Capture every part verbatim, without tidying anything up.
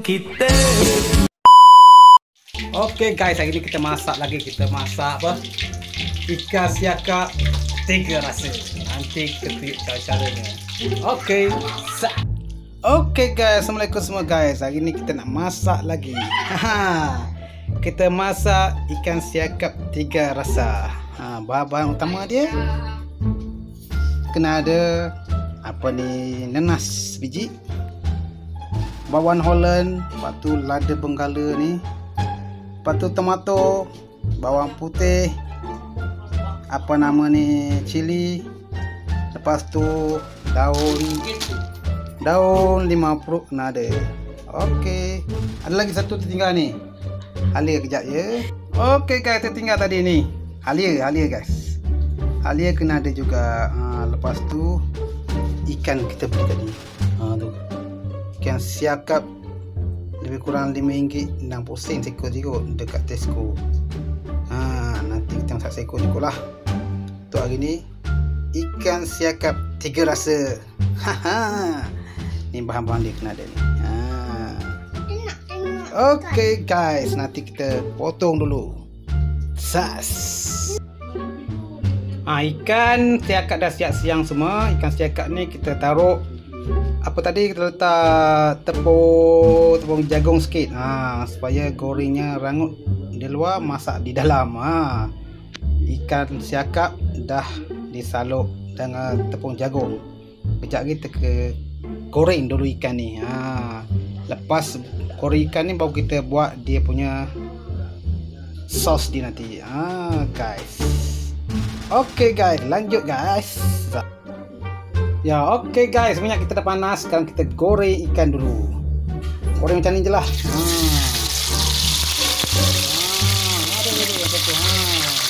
kita. Oke guys, hari ini kita masak lagi. Kita masak apa? Ikan siakap tiga rasa. Nanti kita tunjuk cara-caranya. Oke. Oke guys, assalamualaikum semua guys. Hari ini kita nak masak lagi. Haha. Kita masak ikan siakap tiga rasa. Ha, bahan-bahan utama dia kena ada apa ni, nanas biji, bawang Holland, lepas tu lada benggala ni, lepas tu tomato, bawang putih, apa nama ni, cili, lepas tu daun daun lima puluh kena ada. Okey, ada lagi satu tertinggal ni, halia kejap ya. Okey guys, tertinggal tadi ni halia, halia guys, halia kena ada juga. Ha, lepas tu ikan kita beli tadi, ha, tu ikan siakap lebih kurang lima ringgit enam puluh sen seekor juga dekat Tesco. Ha, nanti kita masak seekor juga lah. Untuk hari ni ikan siakap tiga rasa. Haha. Ni bahan-bahan dia kena ada ni. Ha. Okey guys, nanti kita potong dulu. Sas. Ha, ikan siakap dah siap siang semua. Ikan siakap ni kita taruh apa tadi, kita letak tepung tepung jagung sikit, ha, supaya gorengnya rangut di luar, masak di dalam. Ha, ikan siakap dah disalut dengan tepung jagung. Kejap lagi kita ke goreng dulu ikan ni. Ha, lepas goreng ikan ni baru kita buat dia punya sos dia nanti. Ha guys. Okey guys, lanjut guys. Ya, okey guys, minyak kita dah panas. Sekarang kita goreng ikan dulu. Goreng macam ni je lah. Ha. Ha, ada dulu macam tu. Ha.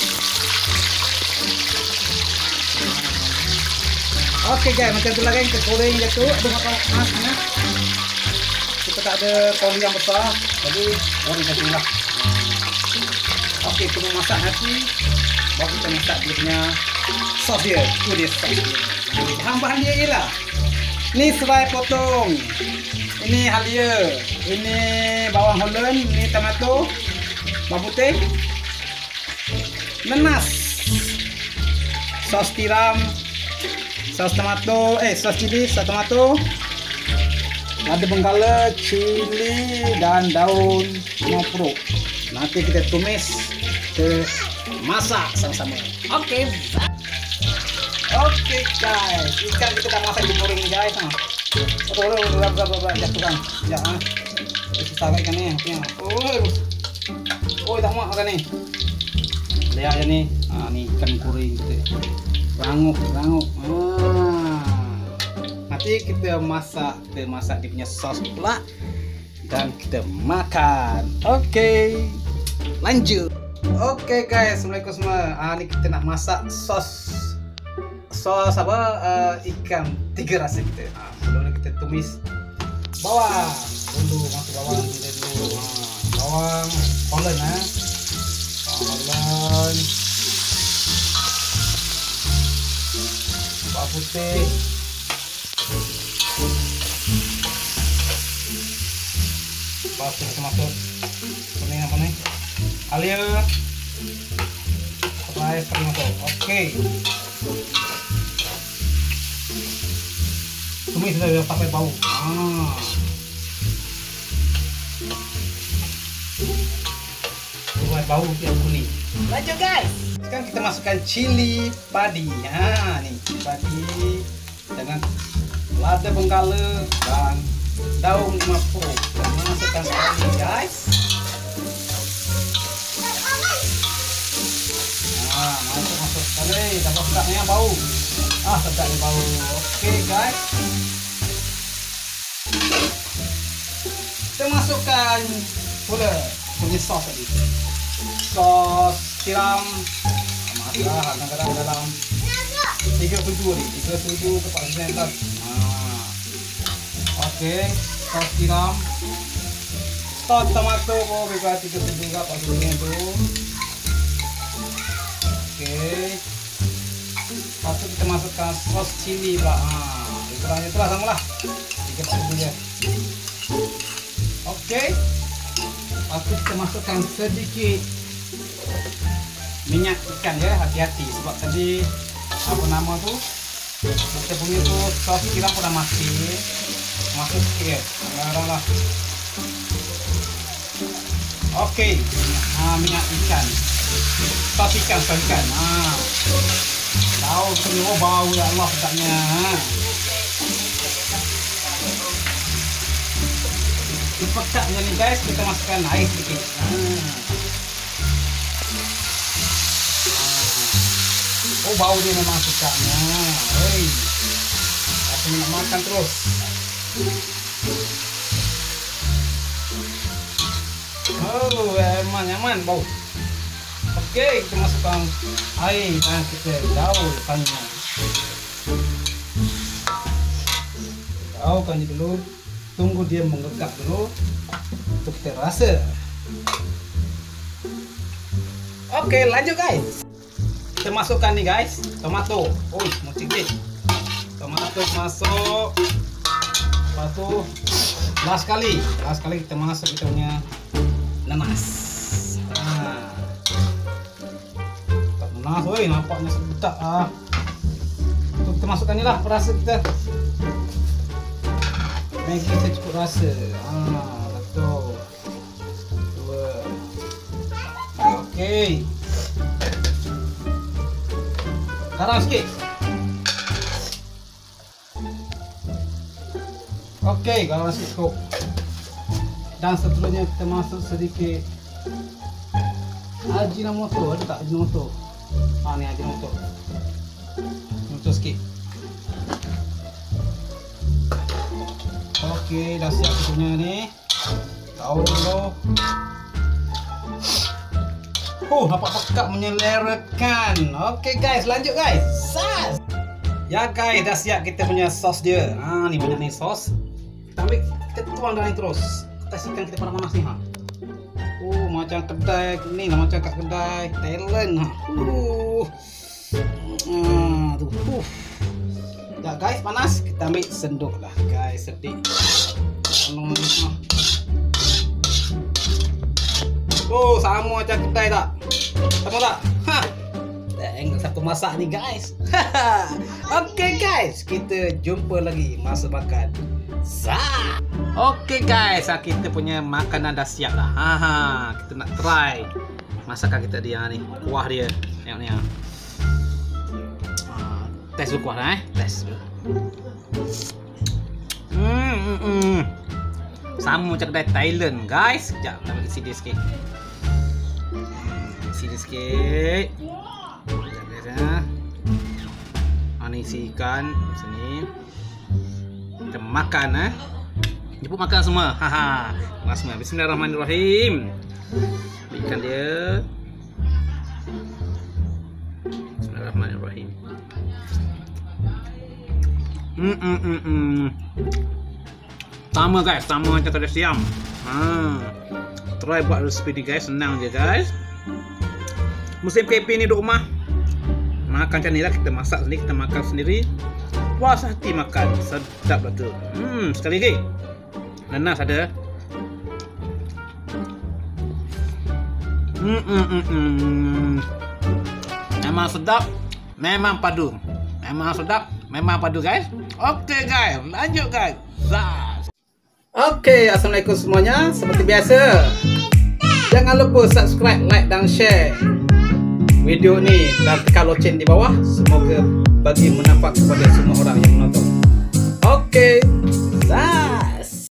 Okey guys, macam tu lah kan, kita goreng je tu. Aduh, apa panas ni. Kita tak ada koli yang besar, jadi goreng macam tu lah. Okey, kita masak nanti baru kita masak dia punya sos dia. Tu dia sos dia. Bahan-bahan dia ialah ni serai potong, ini halia, ini bawang Holland, ini tomato, bawang putih, nanas, sos tiram, sos tomato, eh sos cili, sos tomato, lada benggala, cili dan daun lima puluh. Nanti kita tumis, kita masak sama-sama. Oke. Okay. Oke okay, guys, ikan kita dah masak digoreng guys. Ha. Oh, oh, oh, berapa jatuhkan. Ya, ha. Susah ikan ni. Oh. Oh, tak mak makan ni. Lihat je ni. Ha, ni ikan goreng kita. Rangup, rangup. Ha. Nanti kita masak, kita masak dia punya sos pula dan kita makan. Oke. Okay. Lanjut. Oke okay guys, assalamualaikum semua. Ah, ni kita nak masak sos sos apa, uh, ikan tiga rasa kita. Ah, sebelum ni kita tumis bawang dulu, masuk bawang kita dulu. Ah, bawang Holland, ha. Holland, bawang putih, bawang putih kita masuk. Ini apa nih? Halia, setelah seperti masuk. Oke, tumis sudah sampai bau. Ah. Buat bau yang kuning. Lanjut guys. Sekarang kita masukkan cili padi. Ha, nih cili padi dengan lada benggala dan daun lima puluh. Kita masukkan sekali guys. Ah, masuk masuk sekali, dapat sedapnya bau. Ah, sedapnya bau. Oke guys, kita masukkan pula punya sos tadi. Sos tiram, masak kadang-kadang dalam tiga sudu ni, tiga sudu ke empat sudu. Ah, oke, sos tiram, sos tomato, oh bebas tiga sudu ke empat sudu tu. Oke, lepas itu kita masukkan sos cili pula. Ha, itulah itulah sama lah. Tiga sudu je. Oke, kita masukkan sedikit minyak ikan ya, hati-hati sebab tadi apa nama tu kita punya tu sos tiram pun dah mati, masuk sikit sekarang lah. Okey, ah, minyak ikan, sos ikan, sos ikan. Ah, tahu tu oh, bau ya Allah sedapnya. Dipecahnya ni guys, kita masukkan air sedikit. Ah. Oh, bau dia memang sedapnya. Hei, aku nak makan terus. Oh, emang nyaman bau. Okey, kita masukkan air dan kita daulkannya. Daulkannya dulu. Tunggu dia menggegap dulu untuk kita rasa. Oke, lanjut guys. Kita masukkan nih guys, tomato. Oh, mau sedikit. Tomato masuk. Tomato. Last kali, last kali kita masuk kita punya nanas. Nah. Tak nanas, woi, nampaknya sedap ah. Untuk kita masukkan ni lah perasa kita. Maggi kita cukup rasa. Ah, betul. Dua. Okey. Garam sikit. Okey, garam sikit cukup. Dan seterusnya kita masuk sedikit Ajinomoto. Ada tak Ajinomoto? Ah, ni Ajinomoto. Ajinomoto sikit. Okey, dah siap punya ni. Tahu dulu. Oh, nampak pekat menyelerakan. Okey guys, lanjut guys. Sas. Ya guys, dah siap kita punya sos dia. Ha, ni banyak ni sos. Kita ambil, kita tuang dalam ni terus. Kasihkan kita panas-panas ni ha. Oh, macam kedai ni lah, macam kat kedai Thailand ha. Uh. Ah, tu. Uh. Dah guys, panas. Kita ambil senduk lah guys, sedih. Tolong ni. Oh, sama macam kedai tak? Sama tak? Ha. Tengok satu masak ni guys. Okey guys, kita jumpa lagi masa makan. Sah. Okey guys, kita punya makanan dah siap dah. Ha ha, kita nak try masakan kita dia ni. Kuah dia. Tengok ni ha. Test dulu kuah dah eh. Test dulu. Hmm, hmm, hmm. Sama macam kedai Thailand guys. Sekejap, kita bagi sini sikit. Sini sikit. Sekejap, ha, ni isi ikan sini. Kita makan eh. Jemput makan semua. Haha. Makan semua. Bismillahirrahmanirrahim. Ikan dia. Bismillahirrahmanirrahim. Hmm, hmm, hmm, hmm. Sama guys, sama macam tadi siang. Ha. Try buat resipi ni guys, senang je guys. Musim K P ni di rumah. Makan macam ni lah, kita masak sendiri, kita makan sendiri. Puas hati makan, sedap betul. Hmm, sekali lagi. Nanas ada. Hmm, hmm, hmm, hmm. Memang sedap, memang padu. Memang sedap, memang padu guys. Okey guys, lanjut guys. Zah. Okey, assalamualaikum semuanya. Seperti biasa, jangan lupa subscribe, like dan share video ni dan tekan loceng di bawah. Semoga bagi manfaat kepada semua orang yang menonton. Okey.